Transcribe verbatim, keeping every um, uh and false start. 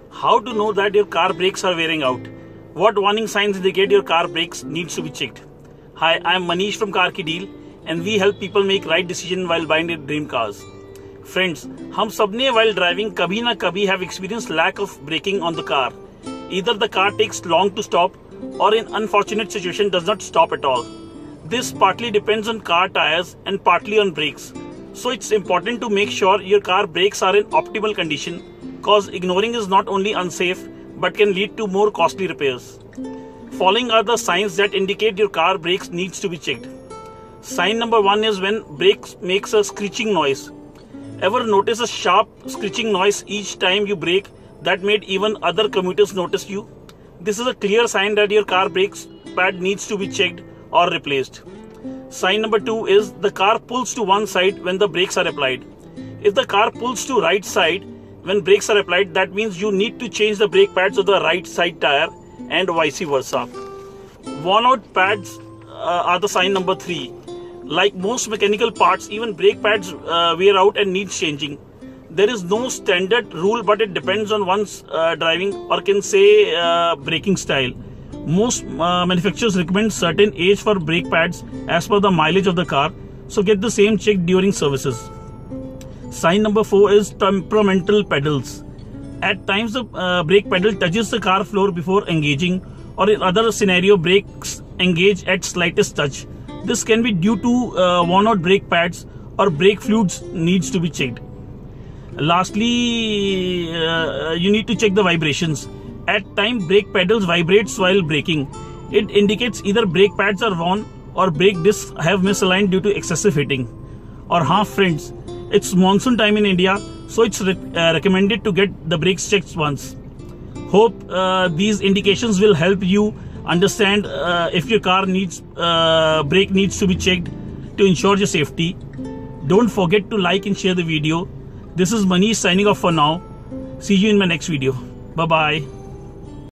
How to know that your car brakes are wearing out? What warning signs indicate your car brakes needs to be checked? Hi, I am Manish from Car Ki Deal and we help people make right decision while buying their dream cars. Friends, हम सबने while driving कभी ना कभी have experienced lack of braking on the car. Either the car takes long to stop or in unfortunate situation does not stop at all. This partly depends on car tires and partly on brakes. So it's important to make sure your car brakes are in optimal condition, cause ignoring is not only unsafe but can lead to more costly repairs. Following are the signs that indicate your car brakes needs to be checked. Sign number one is when brakes makes a screeching noise. Ever notice a sharp screeching noise each time you brake that made even other commuters notice you? This is a clear sign that your car brakes pad needs to be checked or replaced. Sign number two is the car pulls to one side when the brakes are applied. If the car pulls to right side when brakes are applied, that means you need to change the brake pads of the right side tire and vice versa. Worn out pads uh, are the sign number three. Like most mechanical parts, even brake pads uh, wear out and needs changing. There is no standard rule, but it depends on one's uh, driving or can say uh, braking style. Most uh, manufacturers recommend certain age for brake pads as per the mileage of the car, so get the same checked during services. Sign number four is temperamental pedals. At times the uh, brake pedal touches the car floor before engaging, or in other scenario brakes engage at slightest touch. This can be due to uh, worn out brake pads or brake fluids needs to be checked. Lastly, uh, you need to check the vibrations. At times brake pedals vibrates while braking. It indicates either brake pads are worn or brake discs have misaligned due to excessive hitting. Or half friends, it's monsoon time in India, so it's re uh, recommended to get the brakes checked once. Hope uh, these indications will help you understand uh, if your car needs uh, brake needs to be checked to ensure your safety. Don't forget to like and share the video. This is Manish signing off for now. See you in my next video. Bye bye.